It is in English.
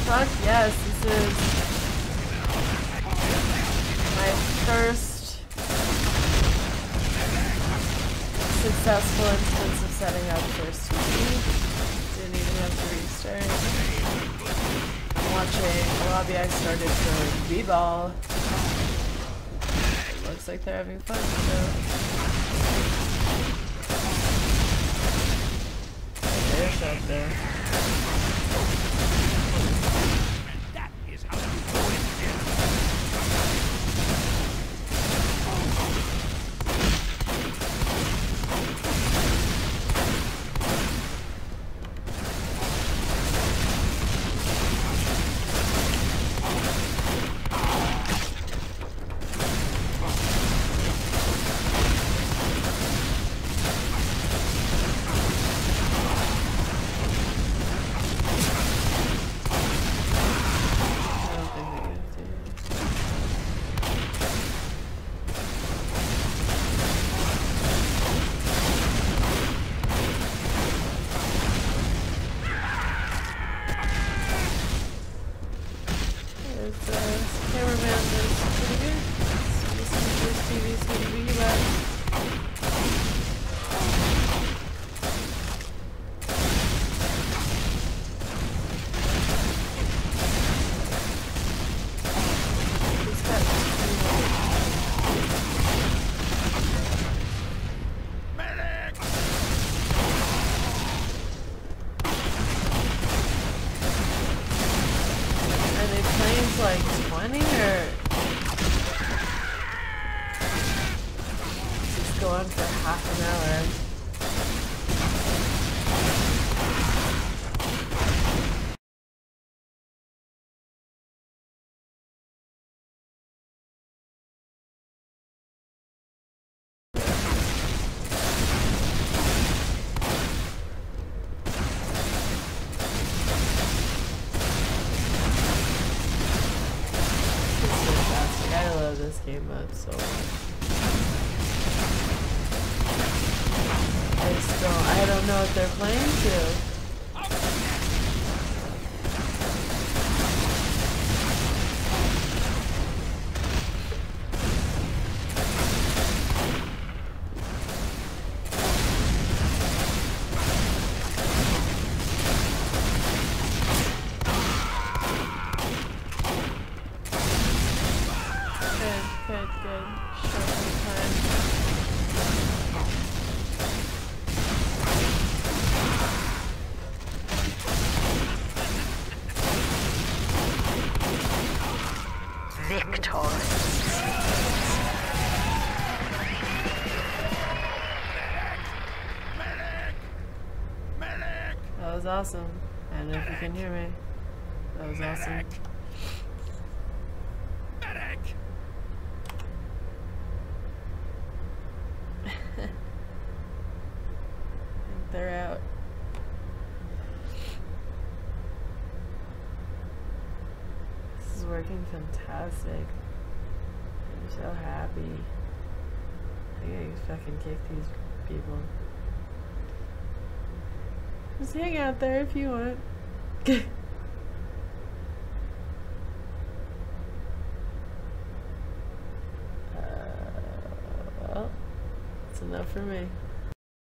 Fuck yes, this is my first successful instance of setting up SourceTV. Didn't even have to restart. I'm watching a lobby I started for Bball. Looks like they're having fun, so. There's up there. That is how you do it. Like 20 or just go on for half an hour. This game up so much. I don't know what they're playing to. Good. Short time. Victorious. That was awesome. I don't know if you can hear me. That was awesome. They're out. This is working fantastic. I'm so happy. I gotta fucking kick these people. Just hang out there if you want. Well, that's enough for me.